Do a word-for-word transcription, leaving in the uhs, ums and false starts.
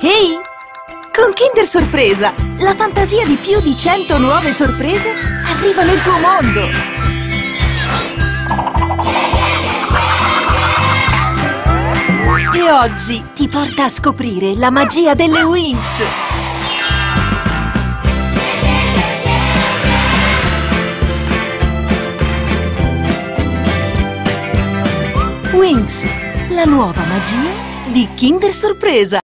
Ehi! Con Kinder Sorpresa, la fantasia di più di cento nuove sorprese arriva nel tuo mondo! E oggi ti porta a scoprire la magia delle Winx! Winx, la nuova magia di Kinder Sorpresa!